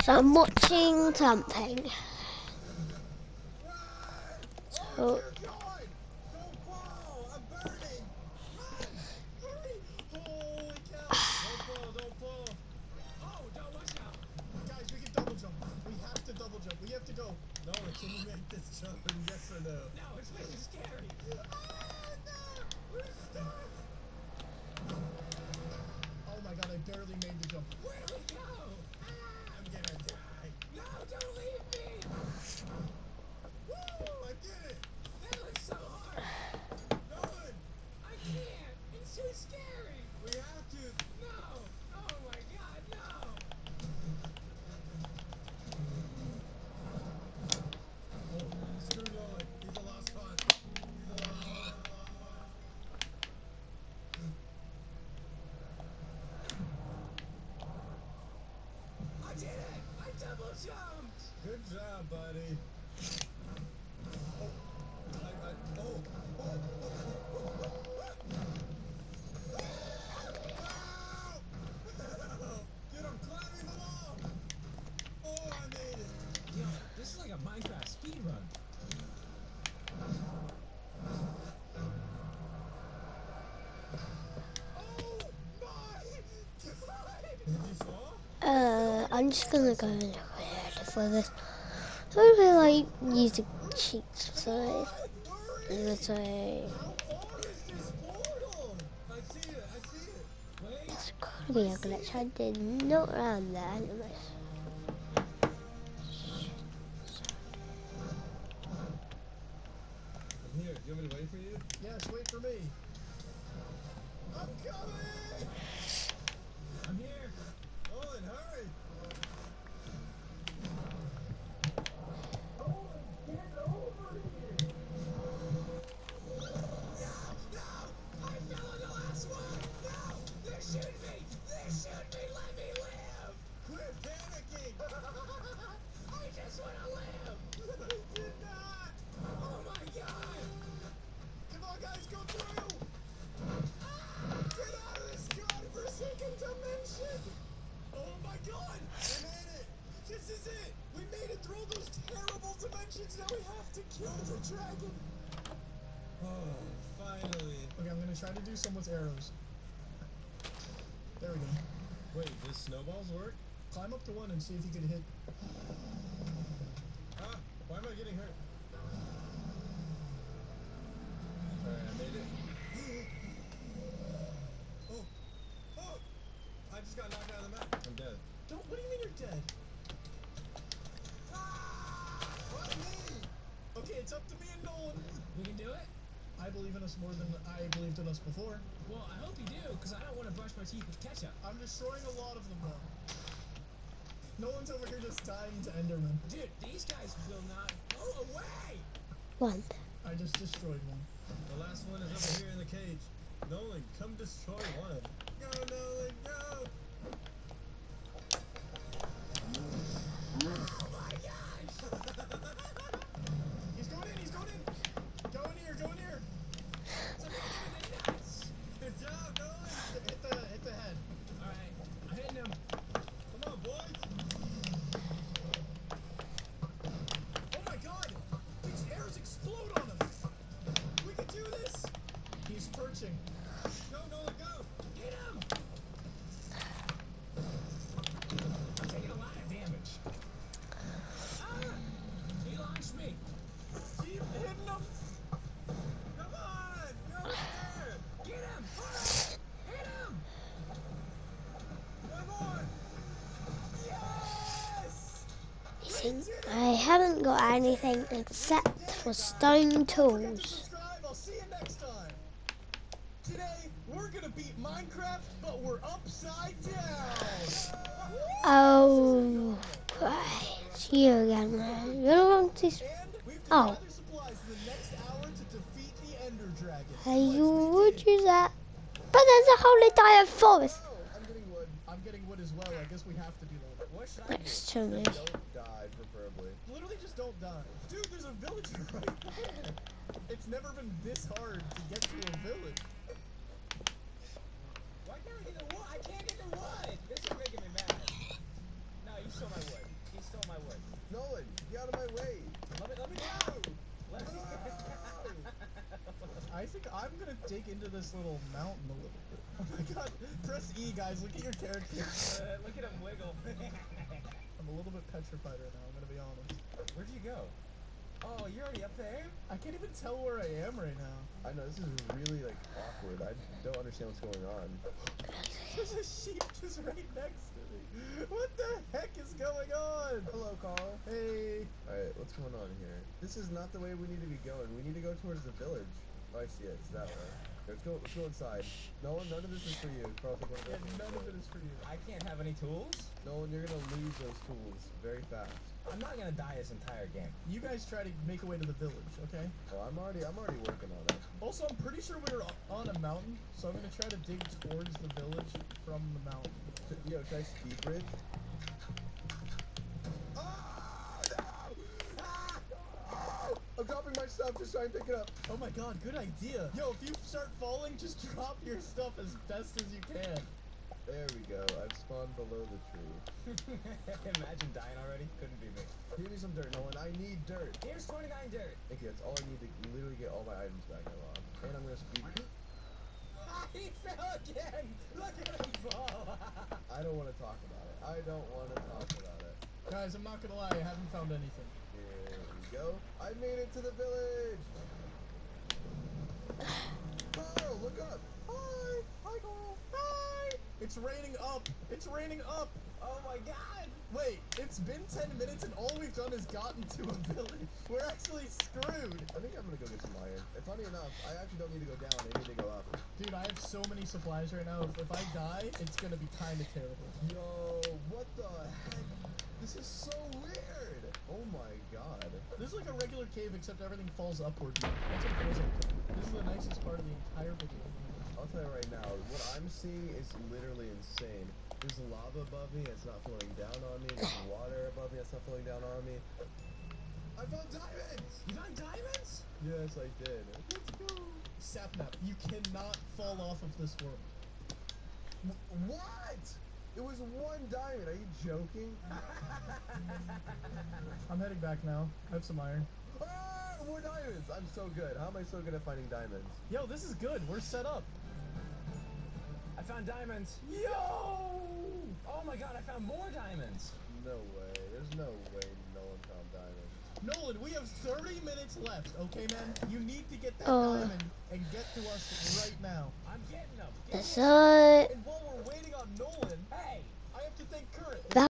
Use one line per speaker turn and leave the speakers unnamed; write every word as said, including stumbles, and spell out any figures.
So I'm watching something. So
we have to go. No, can you make this jump? Yes or no? No, it's making scary. Oh, no! We're stuck! Oh my god, I barely made the jump. Where do we go? Ah, I'm gonna die. No, don't leave me! Woo! I did it! That looks so hard! Nolan! I can't! It's too scary! We have to! No! Oh my god, no! Screw Nolan. He's a lost cause. He's a lost cause. I did it! I double jumped! Good job, buddy. Oh. I, I, oh. Oh. Oh. Dude, I'm climbing the wall! Oh, I made it! Yo, this is like a Minecraft speed run.
uh, I'm just gonna go and look ahead for this. I don't feel like using cheats, so let's say it's gotta be a glitch. I did not around there anyways.
I'm here. Do you want me to wait for you? Yes, wait for me. I'm coming! I'm here. Nolan, hurry! Nolan, get over here! No! No! I fell on the last one! No! They're shooting me! They're shooting me! Let me live! Quit panicking! I just want to live! I did not! Oh my god! Come on, guys, go through! Get out of this godforsaken dimension! Oh my god! We made it! This is it! We made it through those terrible dimensions! Now we have to kill the dragon! Oh, finally. Okay, I'm gonna try to do some with arrows. There we go. Wait, does snowballs work? Climb up to one and see if you can hit. Ah! Why am I getting hurt? Alright, I made it. Oh! Oh! I just got knocked out of the map. I'm dead. Don't. What do you mean you're dead? Ah! Why me? Okay, it's up to me and Nolan. We can do it? I believe in us more than I believed in us before. Well, I hope you do, because I don't want to brush my teeth with ketchup. I'm destroying a lot of them, though. Nolan's over here just dying to Enderman. Dude, these guys will not go away!
One.
I just destroyed one. The last one is over here in the cage. Nolan, come destroy one. Go, Nolan, go! Oh my gosh! He's going in, he's going in! Go in here, go in here! Somebody give me the nuts! Good job, Nolan! Hit the, hit the head. Alright, I'm hitting him. Come on, boys! Oh my god! These arrows explode on him! We can do this! He's perching. Go, Nolan, go! Get him! I'm taking a lot of damage. Ah! He launched me. Keep hitting him! Come on! Go there! Get him! Hurry! Hit him! Come on! Yes!
You see, I haven't got anything except for stone tools.
Subscribe. I'll see you next time. Today we're gonna beat Minecraft, but we're upside down.
Oh, right. See you again, man. You don't want to.
And we have to
Oh.
gather supplies in the next hour to defeat the Ender Dragon.
Hey,
Once
you
we
would
did-
use that. But there's a whole entire forest
Oh, I'm getting wood. I'm getting wood as well. I guess we have to do that. What should I
next to me.
Don't die, preferably. Literally just don't die. Dude, there's a villager right there. It's never been this hard to get to a village. Why can't I get the wood? I can't get the wood! This is making me mad. No, you stole my wood. my wood.
Nolan, get out of my way.
Let me, let me go. Let me
I think I'm gonna dig into this little mountain a little bit. Oh my god, press E, guys, look at your character.
uh, look at him wiggle.
I'm a little bit petrified right now, I'm gonna be honest.
Where'd you go? Oh, you're already up there?
I can't even tell where I am right now.
I know, this is really, like, awkward. I don't understand what's going on.
There's a sheep just right next to me. What the heck is going on?
Hello, Carl.
Hey.
Alright, what's going on here? This is not the way we need to be going. We need to go towards the village. Oh, I see it. It's that way. Let's go, let's go inside. Nolan, none of this is for you. Carl, take one of
Yeah,
those.
none of it is for you.
I can't have any tools?
Nolan, you're gonna lose those tools very fast.
I'm not gonna die this entire game.
You guys try to make a way to the village, okay?
Oh, I'm already, I'm already working on it.
Also, I'm pretty sure we're on a mountain, so I'm gonna try to dig towards the village from the mountain.
Yo, can I speed bridge? Ah, no! Ah! Oh, I'm dropping my stuff, just try and pick it up.
Oh my god, good idea. Yo, if you start falling, just drop your stuff as best as you can.
There we go. I've spawned below the tree.
Imagine dying already. Couldn't be me.
Give me some dirt, Nolan. I need dirt.
Here's twenty-nine dirt.
Thank you. That's all I need to literally get all my items back. I lost. And I'm gonna speed.
He fell again. Look at him fall.
I don't want to talk about it. I don't want to talk about it.
Guys, I'm not gonna lie, I haven't found anything.
Here we go. I made it to the village. Carl, look up. Hi. Hi, Carl.
Hi! It's raining up! It's raining up!
Oh my god.
Wait, it's been ten minutes and all we've done is gotten to a village. We're actually screwed.
I think I'm gonna go get some iron. And funny enough, I actually don't need to go down. I need to go up.
Dude, I have so many supplies right now. If, if I die, it's gonna be kind of terrible.
Yo, what the heck? This is so weird. Oh my god.
This is like a regular cave, except everything falls upward. That's what it feels like. This is the nicest part of the entire video.
I'll tell you right now, what I'm seeing is literally insane. There's lava above me, it's not flowing down on me. There's water above me, it's not flowing down on me. I found diamonds!
You got diamonds?
Yes, I did. Let's go.
Sapnap, you cannot fall off of this world.
W- what? It was one diamond. Are you joking?
I'm heading back now. I have some iron.
Ah, more diamonds! I'm so good. How am I so good at finding diamonds?
Yo, this is good. We're set up.
I found diamonds.
Yo!
Oh my god, I found more diamonds.
No way. There's no way no one found diamonds.
Nolan, we have thirty minutes left, okay, man? You need to get that
Oh.
diamond and get to us right now.
I'm getting them.
That's it.
And while we're waiting on Nolan,
Hey.
I have to thank Current.
That